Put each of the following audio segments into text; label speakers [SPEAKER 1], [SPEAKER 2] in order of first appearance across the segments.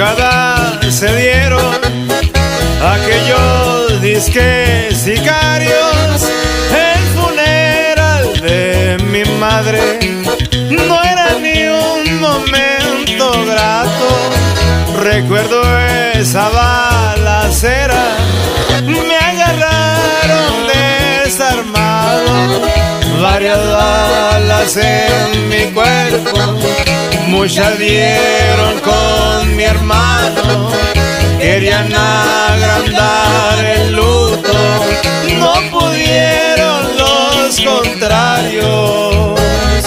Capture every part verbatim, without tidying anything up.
[SPEAKER 1] emboscada se dieron aquellos disques sicarios. El funeral de mi madre no era ni un momento grato. Recuerdo esa balacera, me agarraron desarmado, varias balas en mi cuerpo, muchas dieron con mi hermano. Querían agrandar el luto, no pudieron los contrarios.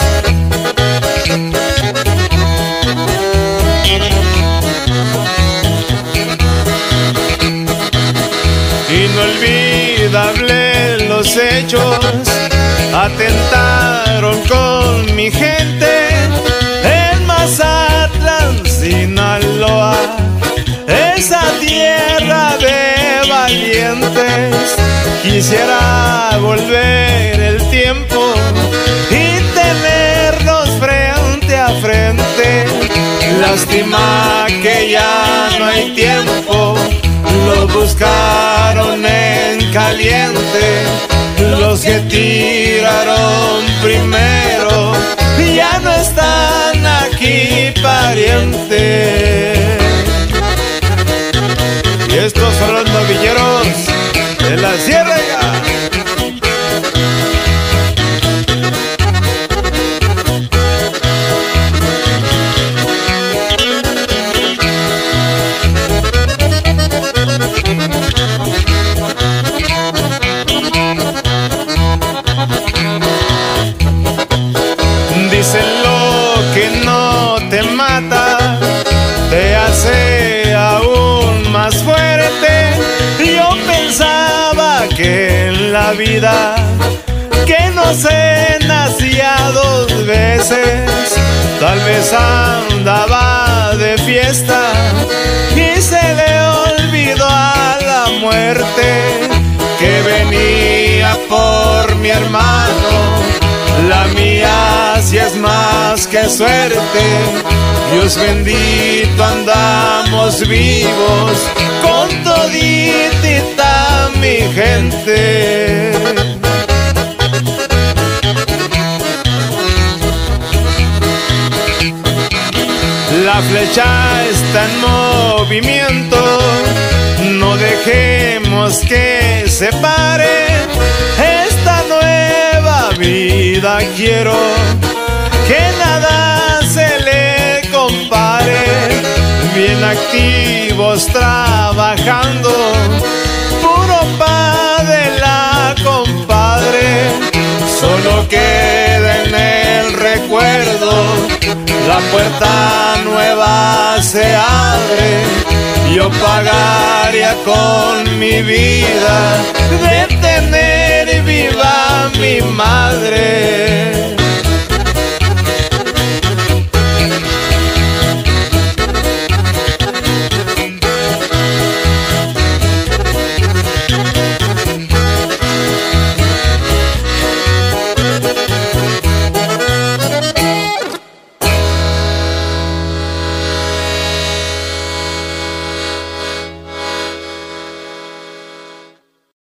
[SPEAKER 1] Inolvidable los hechos, atentaron con mi gente en Mazatlán, Sinaloa, esa tierra de valientes. Quisiera volver el tiempo y tenerlos frente a frente. Lástima que ya no hay tiempo, los buscaron en caliente. Los que tiraron primero ya no están aquí, pariente. Y estos son los novilleros de la Sierra. Dicen lo que no te mata te hace aún más fuerte. Yo pensaba que en la vida que no se nacía dos veces, tal vez andaba de fiesta y se le olvidó a la muerte que venía por mi hermano. La mía si es más que suerte, Dios bendito andamos vivos con toditita mi gente. La flecha está en movimiento, no dejemos que se pare esta nueva vida. Quiero que nada se le compare, bien activos trabajando, puro pa' de la compadre. Solo queda en el recuerdo, la puerta nueva se abre. Yo pagaría con mi vida de tener viva mi madre.